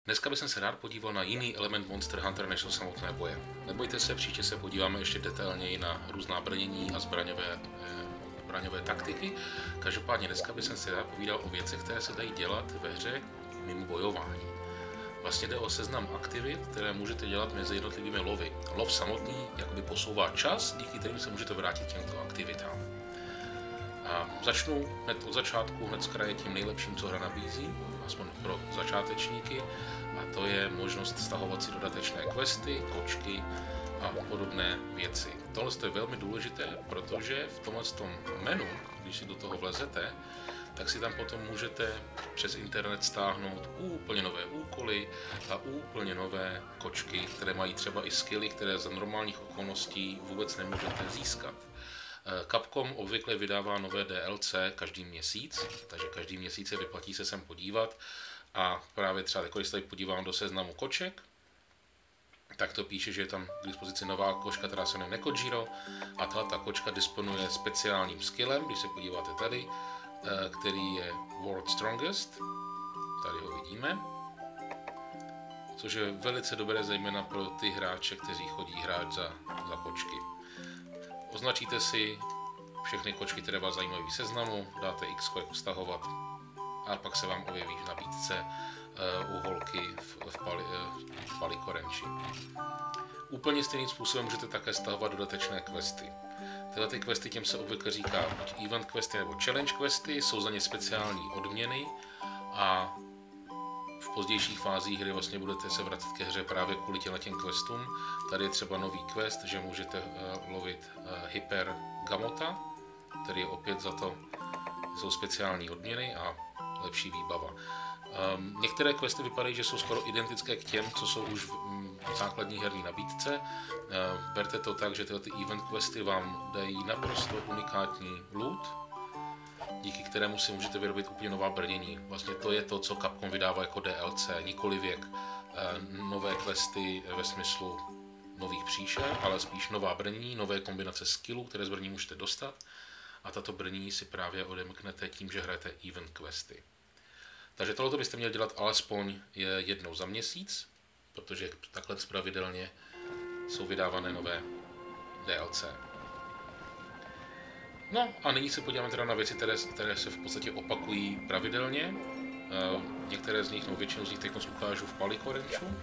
Dneska bych se rád podíval na jiný element Monster Hunter než jsou samotné boje. Nebojte se, příště se podíváme ještě detailněji na různá brnění a zbraňové taktiky. Každopádně dneska bych se rád povídal o věcech, které se dají dělat ve hře mimo bojování. Vlastně jde o seznam aktivit, které můžete dělat mezi jednotlivými lovy. Lov samotný jakoby posouvá čas, díky kterým se můžete vrátit k těmto aktivitám. A začnu hned od začátku, hned z kraje tím nejlepším, co hra nabízí, aspoň pro začátečníky, a to je možnost stahovat si dodatečné questy, kočky a podobné věci. Tohle je velmi důležité, protože v tomhle menu, když si do toho vlezete, tak si tam potom můžete přes internet stáhnout úplně nové úkoly a úplně nové kočky, které mají třeba i skilly, které za normálních okolností vůbec nemůžete získat. Capcom obvykle vydává nové DLC každý měsíc, takže každý měsíc se vyplatí se sem podívat a právě třeba když se tady podívám do seznamu koček, tak to píše, že je tam k dispozici nová kočka, která se jmenuje Nekojiro, a ta kočka disponuje speciálním skillem, když se podíváte tady, který je World Strongest, tady ho vidíme, což je velice dobré zejména pro ty hráče, kteří chodí hrát za kočky. Označíte si všechny kočky, které vás zajímají v seznamu, dáte X jako stahovat a pak se vám objeví v nabídce u holky v palikorenči. Úplně stejným způsobem můžete také stahovat dodatečné questy. Tyhle ty questy, těm se obvykle říká buď event questy nebo challenge questy, jsou za ně speciální odměny a v pozdějších fázích hry vlastně budete se vracet ke hře právě kvůli těm questům. Tady je třeba nový quest, že můžete lovit Hyper Gamota, který je opět za to, jsou speciální odměny a lepší výbava. Některé questy vypadají, že jsou skoro identické k těm, co jsou už v základní herní nabídce. Berte to tak, že tyhle event questy vám dají naprosto unikátní loot, díky kterému si můžete vyrobit úplně nová brnění. Vlastně to je to, co Capcom vydává jako DLC, nikoli věk nové questy ve smyslu nových příšer, ale spíš nová brnění, nové kombinace skillů, které z brnění můžete dostat, a tato brnění si právě odemknete tím, že hrajete event questy. Takže tohle byste měli dělat alespoň jednou za měsíc, protože takhle pravidelně jsou vydávané nové DLC. No a nyní se podíváme teda na věci, které se v podstatě opakují pravidelně. Některé z nich, no většinu z nich teď ukážu v palikorenču.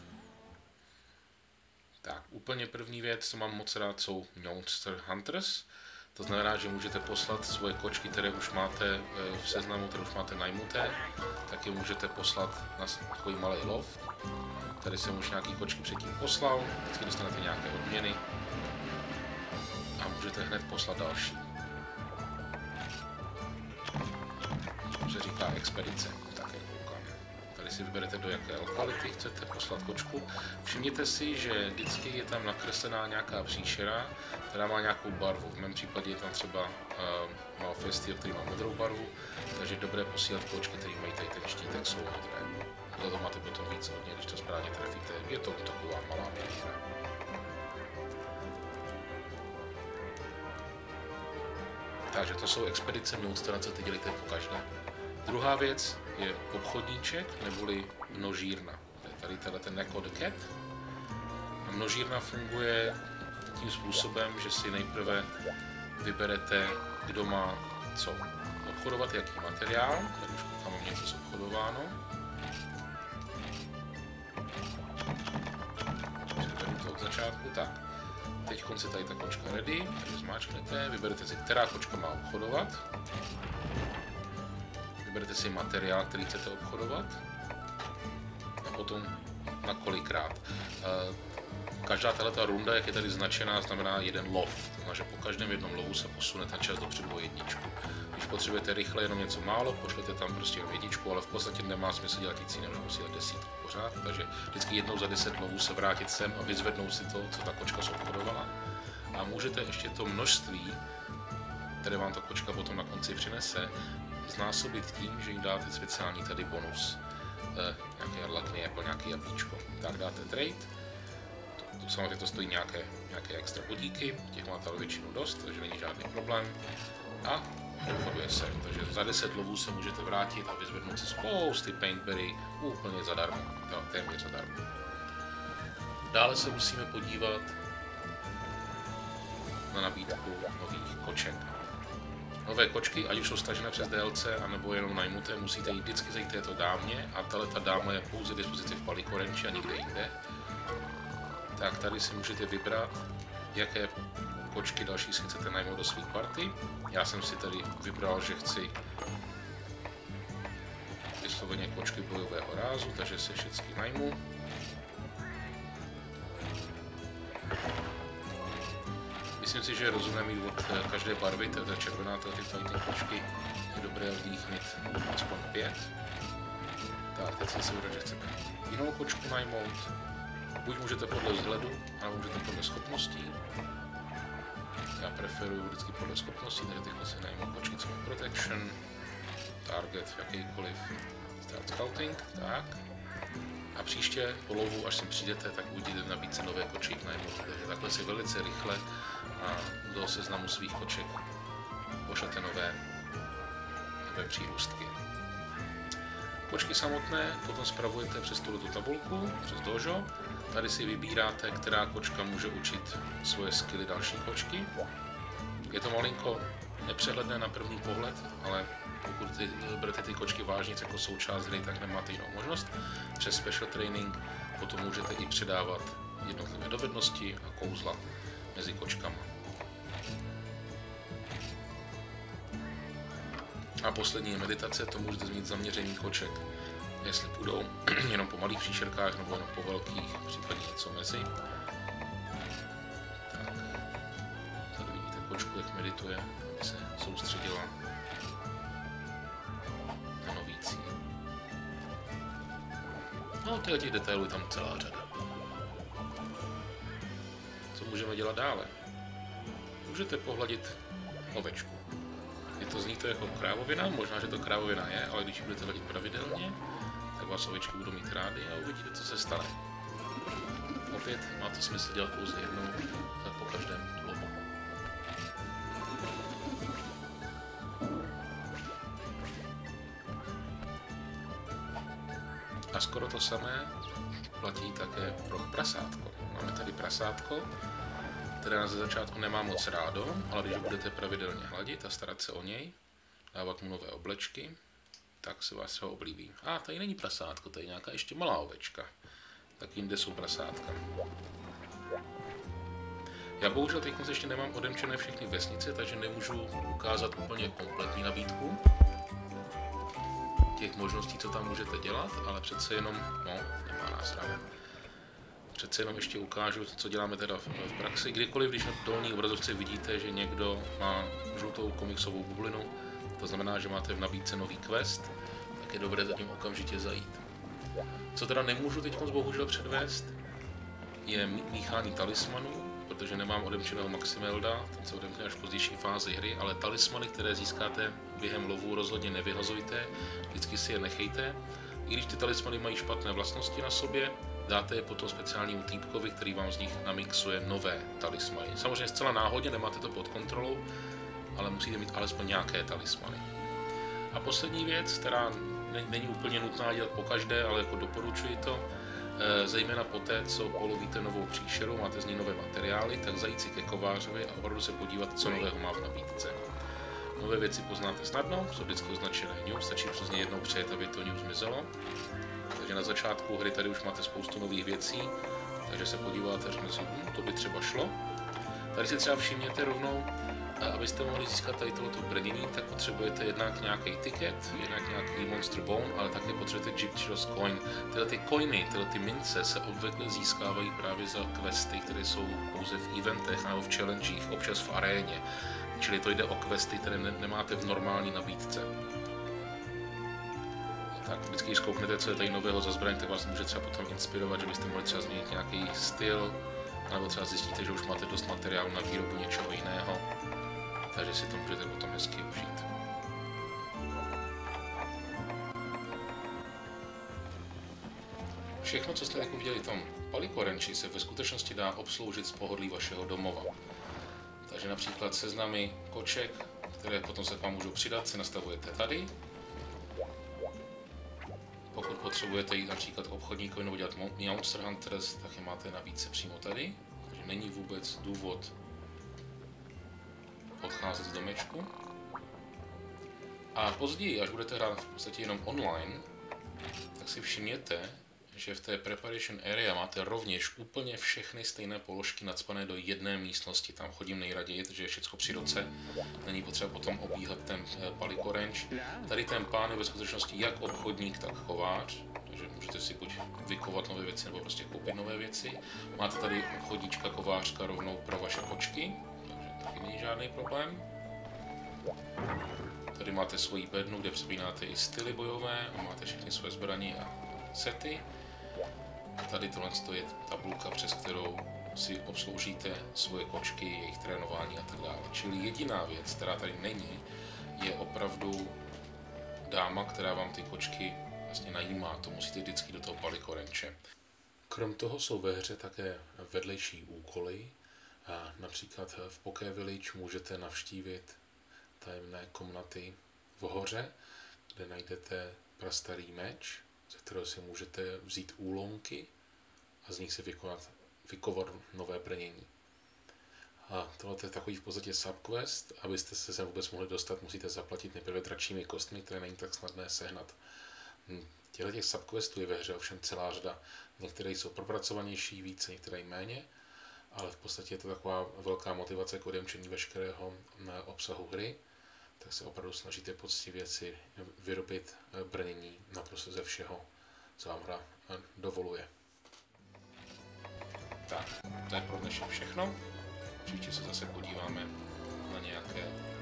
Tak, úplně první věc, co mám moc rád, jsou Monster Hunters. To znamená, že můžete poslat svoje kočky, které už máte v seznamu, které už máte najmuté, tak je můžete poslat na takový malý lov. Tady jsem už nějaký kočky předtím poslal, vždycky dostanete nějaké odměny a můžete hned poslat další. To se říká expedice, tak jak koukám. Tady si vyberete, do jaké lokality chcete poslat kočku. Všimněte si, že vždycky je tam nakreslená nějaká příšera, která má nějakou barvu. V mém případě je tam třeba Malfestia, který má modrou barvu, takže je dobré posílat kočky, které mají tady ten štítek, jsou modré. Za to máte potom víc hodně, když to správně trefíte. Je to taková malá minihra. Takže to jsou expedice, mnohostranice, ty dělíte po každé. Druhá věc je obchodníček neboli množírna. Tady ten n00bs. Množírna funguje tím způsobem, že si nejprve vyberete, kdo má co obchodovat, jaký materiál. Tady už tam mám něco obchodováno. Převedu to od začátku, tak. Teď je tady ta kočka ready, takže zmáčknete, vyberete si, která kočka má obchodovat. Vyberete si materiál, který chcete obchodovat. A potom na kolikrát. Každá tato runda, jak je tady značená, znamená jeden lov. To znamená, že po každém jednom lovu se posune ten čas dopředu o jedničku. Když potřebujete rychle jenom něco málo, pošlete tam prostě jenom jedničku, ale v podstatě nemá smysl dělat nic jiného, posílat desítku pořád. Takže vždycky jednou za 10 lovů se vrátit sem a vyzvednout si to, co ta kočka obchodovala. A můžete ještě to množství, které vám ta kočka potom na konci přinese, znásobit tím, že jim dáte speciální tady bonus. Nějaké lakny, jako nějaké jablíčko. Tak dáte trade. Samozřejmě to stojí nějaké extra bodíky, těch máte ale většinu dost, takže není žádný problém. A obchoduje se. Takže za 10 lovů se můžete vrátit a vyzvednout si spousty paintberry úplně zadarmo, téměř zadarmo. Dále se musíme podívat na nabídku nových koček. Nové kočky, ať už jsou stažené přes DLC, anebo jenom najmuté, musíte jít vždycky zajít této dámě a ta dáma je pouze k dispozici v Palikorenči a nikde jinde. Tak tady si můžete vybrat, jaké kočky další si chcete najmout do svých party. Já jsem si tady vybral, že chci vysloveně kočky bojového rázu, takže si všechny najmu. Myslím si, že je rozumné mít od každé barvy, to je červená, ty fighting kočky, je dobré od nich mít aspoň 5. Tak, teď si vybrat, že chcete jinou kočku najmout. Buď můžete podle vzhledu, nebo můžete podle schopností. Já preferuji vždycky podle schopností, takže tyhle si najmu kočky, co má protection, target, jakýkoliv, start scouting, tak. A příště po lovu, až sem přijdete, tak uvidíte v nabídce nové kočky najmout, takže takhle si velice rychle a do seznamu svých koček pošlete nové přírůstky. Kočky samotné potom spravujete přes tuto tabulku, přes dojo. Tady si vybíráte, která kočka může učit svoje skilly další kočky. Je to malinko nepřehledné na první pohled, ale pokud berete ty kočky vážně jako součást hry, tak nemáte jinou možnost. Přes special training potom můžete i předávat jednotlivé dovednosti a kouzla mezi kočkama. A poslední je meditace, to můžete změnit zaměření koček, jestli půjdou jenom po malých příšerkách nebo jenom po velkých, případně něco mezi. Tak. Tady vidíte kočku, jak medituje, aby se soustředila na nový cíl. No, těch detailů je tam celá řada. Co můžeme dělat dále? Můžete pohladit ovečku. Zní to jako krávovina, možná, že to krávovina je, ale když ji budete hladit pravidelně, tak vás ovečky budou mít rády a uvidíte, co se stane. Opět má to smysl dělat pouze jednou za po každém lovu. A skoro to samé platí také pro prasátko. Máme tady prasátko, které nás ze začátku nemá moc rádo, ale když budete pravidelně hladit a starat se o něj, dávat mu nové oblečky, tak se vás třeba oblíbí. A tady není prasátko, tady je nějaká ještě malá ovečka. Tak jinde jsou prasátka. Já bohužel teď ještě nemám odemčené všechny vesnice, takže nemůžu ukázat úplně kompletní nabídku těch možností, co tam můžete dělat, ale přece jenom, no, nemá nás ráda. Přece jenom ještě ukážu, co děláme teda v praxi. Kdykoliv, když na dolní obrazovce vidíte, že někdo má žlutou komiksovou bublinu, to znamená, že máte v nabídce nový quest, tak je dobré za tím okamžitě zajít. Co teda nemůžu teď bohužel předvést, je míchání talismanů, protože nemám odemčeného Maximelda, ten se odemkne až v pozdější fázi hry, ale talismany, které získáte během lovu, rozhodně nevyhazujte, vždycky si je nechejte. I když ty talismany mají špatné vlastnosti na sobě, dáte je potom speciálnímu týpkovi, který vám z nich namixuje nové talismany. Samozřejmě zcela náhodně, nemáte to pod kontrolou, ale musíte mít alespoň nějaké talismany. A poslední věc, která není úplně nutná dělat pokaždé, ale jako doporučuji to, zejména poté, co polovíte novou příšeru, máte z ní nové materiály, tak zajít si ke kovářovi a opravdu se podívat, co nového má v nabídce. Nové věci poznáte snadno, jsou vždycky označené news, stačí přes ně jednou přejet, aby to news zmizelo. Takže na začátku hry tady už máte spoustu nových věcí, takže se podíváte a řeknete si, to by třeba šlo. Tady si třeba všimněte rovnou, abyste mohli získat tady tohoto brnění, tak potřebujete jednak nějaký ticket, jednak nějaký monster bone, ale také potřebujete Gypsy's coin. Tyhle ty coiny, tyhle ty mince se obvykle získávají právě za questy, které jsou pouze v eventech nebo v challengech, občas v aréně. Čili to jde o questy, které nemáte v normální nabídce. Tak vždycky, když zkouknete, co je tady nového za zbraň, tak vás může třeba potom inspirovat, že byste mohli třeba změnit nějaký styl, nebo třeba zjistíte, že už máte dost materiálu na výrobu něčeho jiného, takže si to můžete potom hezky užít. Všechno, co jste jako viděli v tom Palikorenči, se ve skutečnosti dá obsloužit z pohodlí vašeho domova. Takže například seznamy koček, které potom se k vám můžou přidat, si nastavujete tady. Pokud potřebujete jít například k obchodníkovi nebo dělat Monster Hunters, tak je máte navíc přímo tady. Takže není vůbec důvod odcházet z domečku. A později, až budete hrát v podstatě jenom online, tak si všimněte, že v té Preparation Area máte rovněž úplně všechny stejné položky nacpané do jedné místnosti. Tam chodím nejraději, protože je všechno při roce. Není potřeba potom obíhat ten Palico Ranch. Tady ten pán je ve skutečnosti jak obchodník, tak kovář. Takže můžete si buď vykovat nové věci, nebo prostě koupit nové věci. Máte tady obchodníčka, kovářka rovnou pro vaše kočky, takže taky není žádný problém. Tady máte svoji bednu, kde přepínáte i styly bojové a máte všechny své zbraně a sety. Tady tohle je tabulka, přes kterou si obsloužíte svoje kočky, jejich trénování a tak dále. Čili jediná věc, která tady není, je opravdu dáma, která vám ty kočky vlastně najímá. To musíte vždycky do toho Palico Ranche. Krom toho jsou ve hře také vedlejší úkoly. A například v Poké Village můžete navštívit tajemné komnaty v hoře, kde najdete prastarý meč, ze kterého si můžete vzít úlomky a z nich si vykovat nové brnění. A tohle je takový v podstatě subquest. Abyste se sem vůbec mohli dostat, musíte zaplatit nejprve dračími kostmi, které není tak snadné sehnat. Těch subquestů je ve hře ovšem celá řada. Některé jsou propracovanější více, některé méně, ale v podstatě je to taková velká motivace k odemčení veškerého obsahu hry. Tak se opravdu snažíte poctivě si vyrobit brnění naprosto ze všeho, co vám hra dovoluje. Tak, to je pro dnešek všechno. Příště se zase podíváme na nějaké